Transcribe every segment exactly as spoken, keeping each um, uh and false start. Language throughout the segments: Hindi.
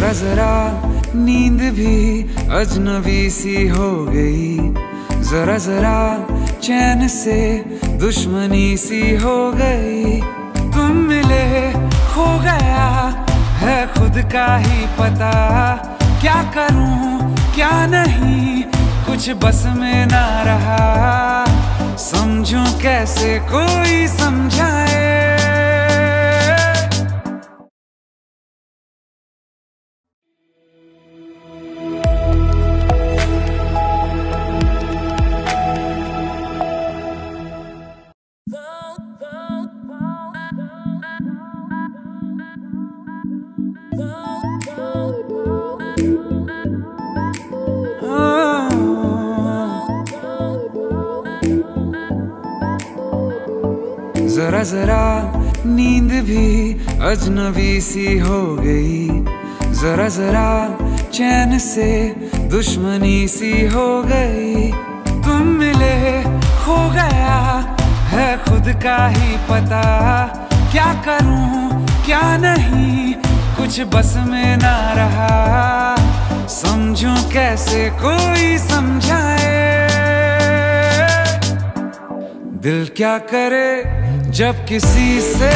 जरा जरा नींद भी अजनबी सी हो गई, जरा जरा चैन से दुश्मनी सी हो गई। तुम मिले खो गया है खुद का ही पता, क्या करूं क्या नहीं कुछ बस में ना रहा, समझूं कैसे कोई समझाए। जरा जरा नींद भी अजनबी सी हो गई, जरा जरा चैन से दुश्मनी सी हो गई। तुम मिले खो गया है खुद का ही पता, क्या करूं क्या नहीं कुछ बस में ना रहा, समझूं कैसे कोई समझाए। दिल क्या करे जब किसी से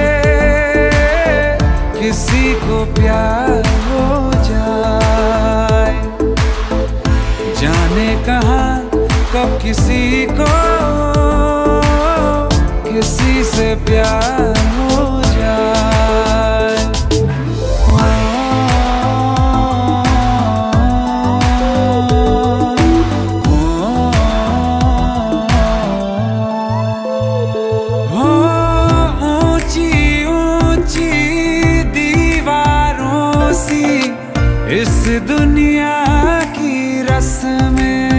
किसी को प्यार हो जाए, जाने कहाँ कब किसी को किसी से प्यार हो जाए। इस दुनिया की रस्में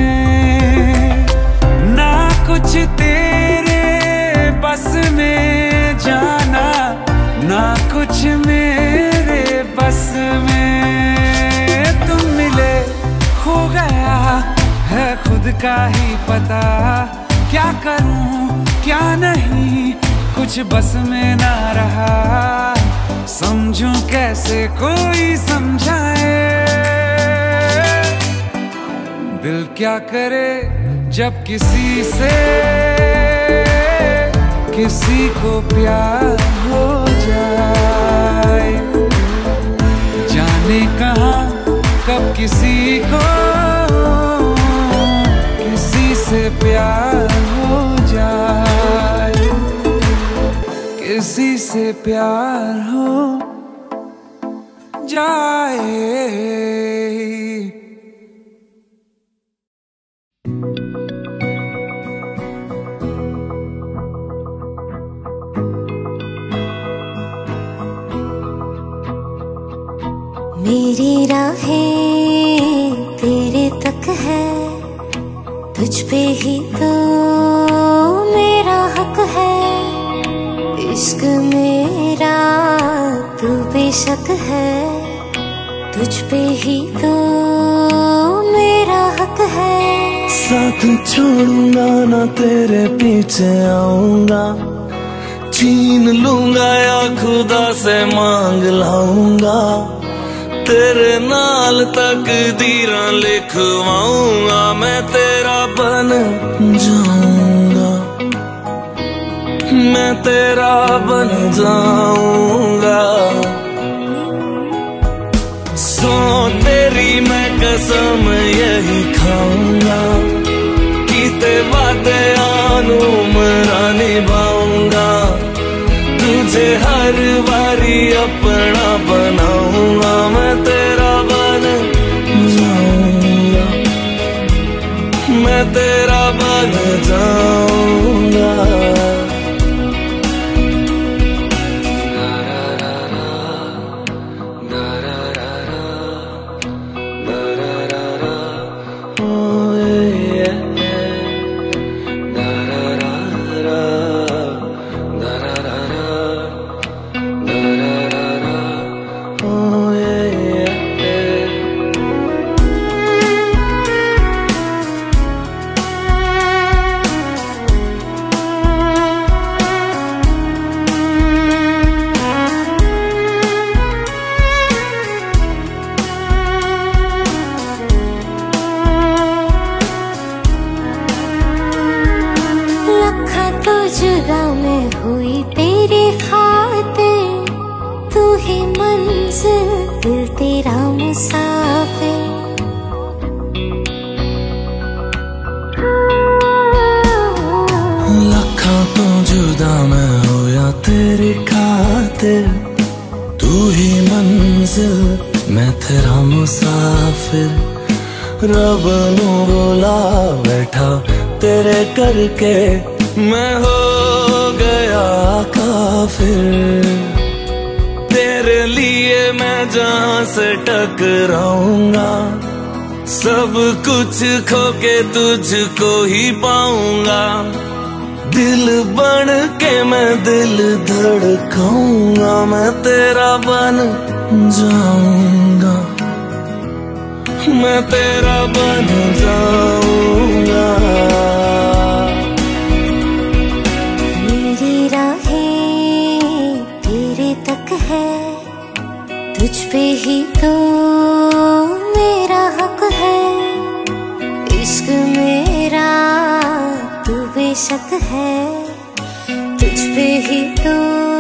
ना कुछ तेरे बस में, जाना ना कुछ मेरे बस में। तुम मिले खो गया है खुद का ही पता, क्या करूं क्या नहीं कुछ बस में ना रहा, समझूं कैसे कोई समझाए। दिल क्या करे जब किसी से किसी को प्यार हो जाए, जाने कहाँ कब किसी को किसी से प्यार हो जाए, किसी से प्यार हो जाए। मेरी राहें तेरे तक है, तुझ पे ही तो मेरा हक है। इश्क मेरा तू बेशक है, तुझ पे ही तो मेरा हक है। साथ छोड़ूंगा ना तेरे पीछे आऊंगा, छीन लूंगा या खुदा से मांग लाऊंगा, तेरे नाल तकदीरां लिखवाऊंगा, मैं तेरा बन जाऊंगा, मैं तेरा बन जाऊंगा। सो तेरी मैं कसम यही खाऊंगा, कीते वादे आनू मरा निभाऊंगा, तुझे हर बारी अपना बनाऊंगा, मैं तेरा बन जाऊंगा, मैं तेरा बन जाऊंगा। मंजिल मैं तेरा मुसाफिर, रब नू बुला बैठा तेरे करके मैं हो गया काफिर। तेरे लिए मैं जहां से टकराऊंगा, सब कुछ खो के तुझको ही पाऊंगा। दिल बन के मैं दिल धड़काऊंगा, मैं तेरा बन जाऊंगा, मैं तेरा बन जाऊंगा। मेरी राहें तेरे तक है, तुझ पे ही तो मेरा हक है। इश्क मेरा तू बेशक है, तुझ पे ही तो